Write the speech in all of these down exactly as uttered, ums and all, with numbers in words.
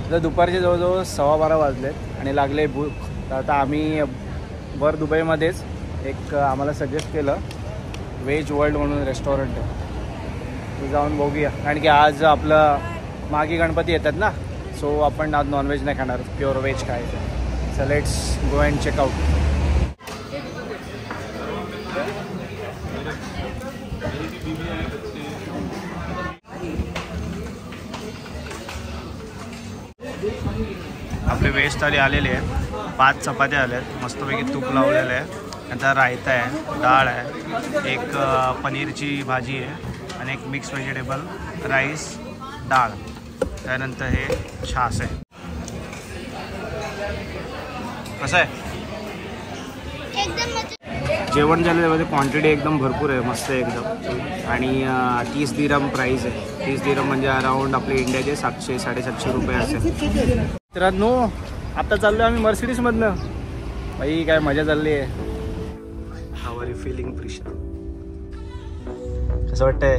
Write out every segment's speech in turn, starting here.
तर दुपारचे जवळजवळ सव्वा बारा वाजलेत आणि लागले भूक. तर आता आम्ही वर दुबईमध्येच एक आम्हाला सजेस्ट केलं व्हेज वर्ल्ड म्हणून रेस्टॉरंट आहे, तर जाऊन बघूया. कारण की आज आपलं मागे गणपती येतात ना, सो आपण आज नॉनव्हेज नाही खाणार, प्युअर व्हेज खायचं. So let's go and check out. आपले व्हेज थाली आलेले आहे. पाच चपात्या आल्या आहेत, मस्तपैकी तूप लावलेलं आहे. नंतर रायता आहे, डाळ आहे, एक पनीरची भाजी आहे आणि एक मिक्स व्हेजिटेबल राईस डाळ. त्यानंतर हे छास आहे. कसं आहे जेवण झालं? त्यामध्ये क्वांटिटी एकदम भरपूर आहे, मस्त आहे एकदम. आणि तीस दिरम प्राईस आहे. तीस दिरम म्हणजे अराऊंड आपले इंडियाचे सातशे साडेसातशे रुपये असेल. मित्रांनो आता चाललो आम्ही मर्सिडीजमधनं. बाई काय मजा चालली आहे. How are you feeling Prisha? कसं वाटतंय?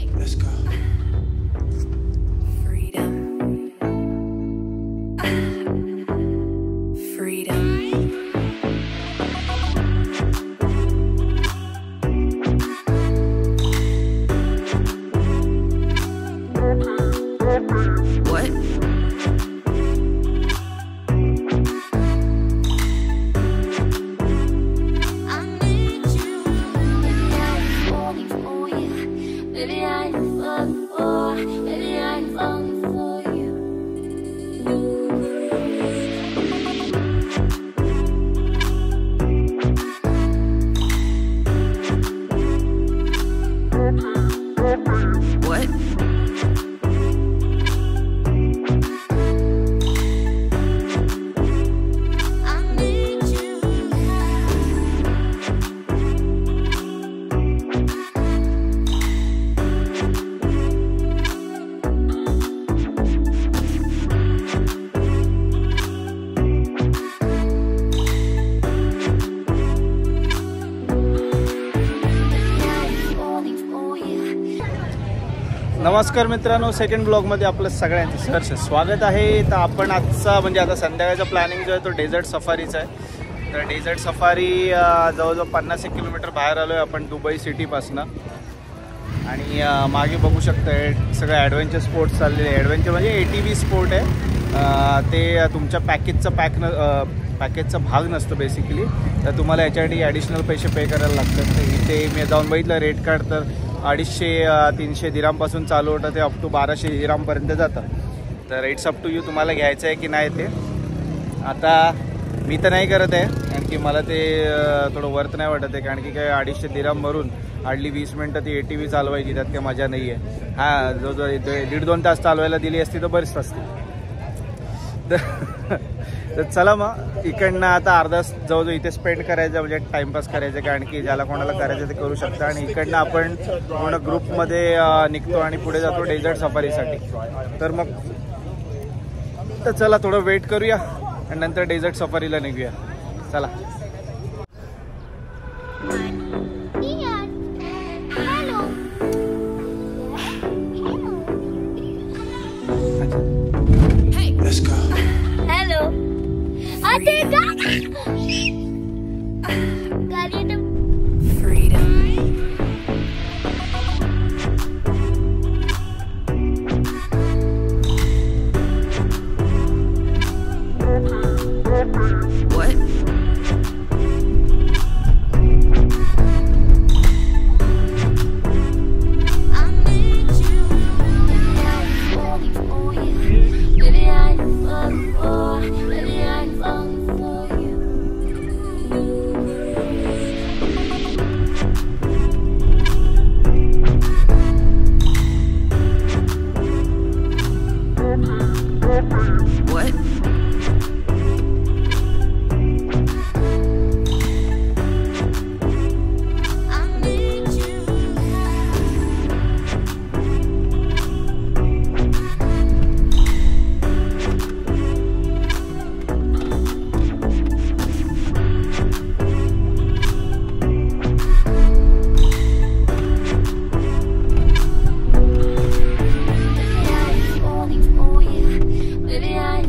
नमस्कार मित्रांनो, सेकंड ब्लॉगमध्ये आपलं सगळ्यांचं सहर्ष स्वागत आहे. तर आपण आजचा म्हणजे आता संध्याकाळचा प्लॅनिंग जो आहे तो डेझर्ट सफारीचा आहे. तर डेझर्ट सफारी जवळजवळ पन्नास एक किलोमीटर बाहेर आलो आहे आपण दुबई सिटीपासनं. आणि मागे बघू शकताय सगळं ॲडव्हेंचर स्पोर्ट्स चाललेले आहे. ॲडव्हेंचर म्हणजे ए टी व्ही स्पोर्ट आहे. ते तुमच्या पॅकेजचा पॅक न पॅकेजचा भाग नसतं बेसिकली. तर तुम्हाला याच्यासाठी ॲडिशनल पैसे पे करायला लागतात. तर इथे मी जाऊन बघितलं रेट कार्ड तर अडीचशे तीनशे दिरामपासून चालू होतं ते अप टू बाराशे दिरामपर्यंत जातं. तर इट्स अप टू यू तुम्हाला घ्यायचं आहे की नाही ते. आता मी तर नाही करत आहे कारण की मला ते थोडं वर्थ नाही वाटत आहे. कारण की काय अडीचशे दिराम भरून हार्डली वीस मिनटं ती ए टी व्ही चालवायची, त्यात काही मजा नाही आहे. हां जो जो दीड दोन तास चालवायला दिली असती तर बरीच असती. तर चला मग इकडनं आता अर्धा जवळजवळ इथे स्पेंड करायचं म्हणजे टाइमपास करायचं. कारण की ज्याला कोणाला करायचं ते करू शकतं. आणि इकडनं आपण पूर्ण ग्रुपमध्ये निघतो आणि पुढे जातो डेझर्ट सफारीसाठी. तर मग तर चला थोडं वेट करूया आणि नंतर डेझर्ट सफारीला निघूया. चला. Maybe I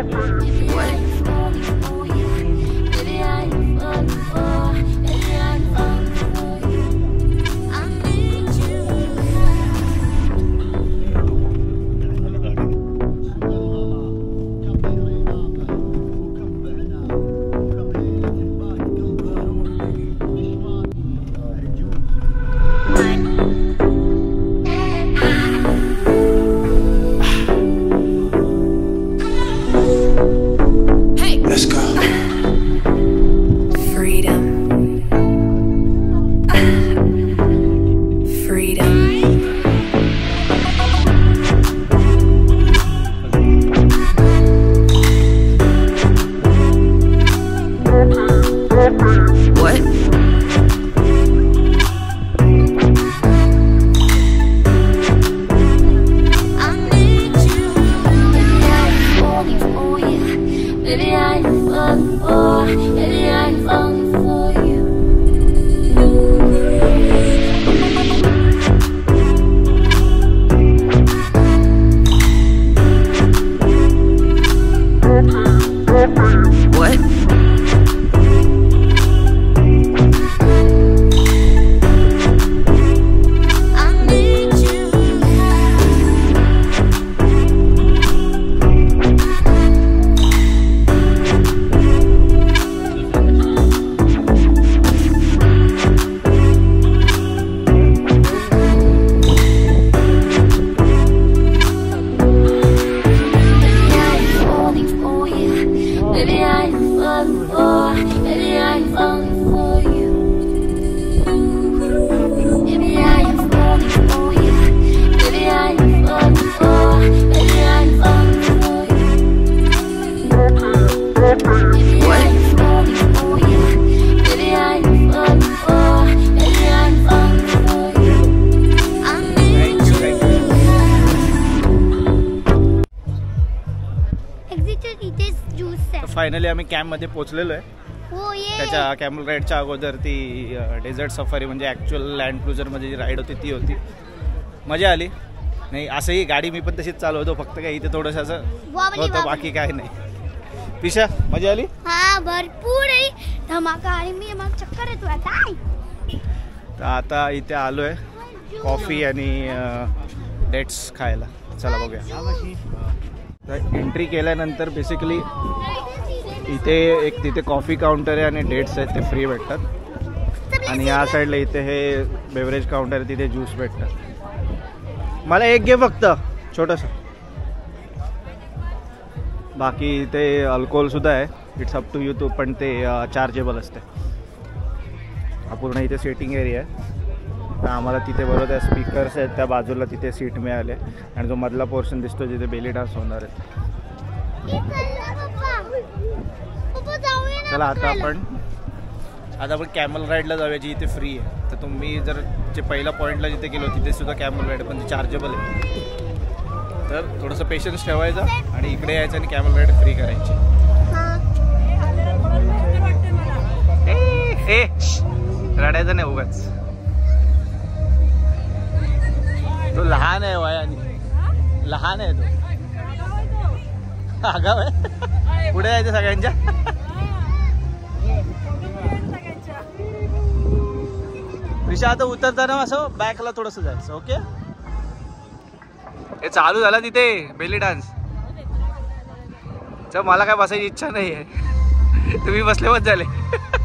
फायनली आम्ही कॅम्पमध्ये पोहोचलेलो आहे. त्याच्या कॅमल राईडच्या अगोदर ती डेझर्ट सफारी म्हणजे ॲक्च्युअल लँड क्रुझरमध्ये जी राईड होती ती होती. मजा आली. नाही असंही गाडी मी पण तशीच चालवतो, फक्त काय इथे थोडंसं असं होतं, बाकी काय नाही. पिशा मजा आली? हा भरपूर आहे धमाका आणि मी मग चक्कर येतो आता. तर आता इथे आलो आहे कॉफी आणि डेट्स खायला. चला बघूया. तर एंट्री केल्यानंतर बेसिकली इथे एक तिथे कॉफी काउंटर आहे आणि डेट्स आहेत ते फ्री भेटतात. आणि या साईडला इथे हे बेवरेज काउंटर आहे, तिथे ज्यूस भेटतात. मला एक घे फक्त छोटंसं. बाकी इथे अल्कोहोलसुद्धा आहे. It's up to you too, पण ते चार्जेबल असते. हा पूर्ण इथे सिटिंग एरिया आहे. तर आम्हाला तिथे बरोबर त्या स्पीकर्स आहेत त्या बाजूला तिथे सीट मिळाले. आणि जो मधला पोर्शन दिसतो जिथे बेली डान्स होणार आहे. चला आता आपण आता आपण कॅमल राईडला जाऊया जी इथे फ्री आहे. तर तुम्ही जर जे पहिल्या पॉईंटला जिथे गेलो तिथे सुद्धा कॅमल राईड पण ते चार्जेबल आहे. तर थोडंसं पेशन्स ठेवायचा आणि इकडे यायचं आणि कॅमल राईड फ्री करायची. ए रडायचं नाही उगाच. तो लहान आहे वयाने, लहान आहे तो. आगाव आहे. पुढे जायचं सगळ्यांच्या. विषय आता उतरताना असं बॅकला थोडंसं जायचं. ओके. हे चालू झाला तिथे बेली डान्स. चल मला काय बसायची इच्छा नाही आहे. तुम्ही बसले बस झाले.